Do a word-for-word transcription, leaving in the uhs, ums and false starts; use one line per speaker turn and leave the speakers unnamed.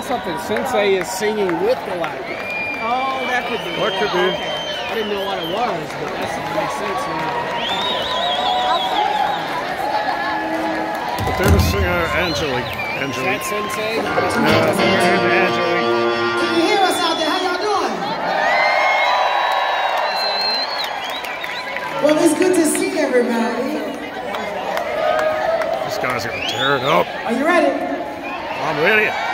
something. Sensei is singing with Galactic.
Oh, that could be.
What could be?
Okay. I didn't know what it was, but that makes sense now.
But they're the singer, Angelique. Angelique.
Is that Sensei?
No, Angelique.
Can you hear us out there? How y'all doing? Well, it's good to see everybody.
This guy's gonna tear it up.
Are you ready?
I'm ready.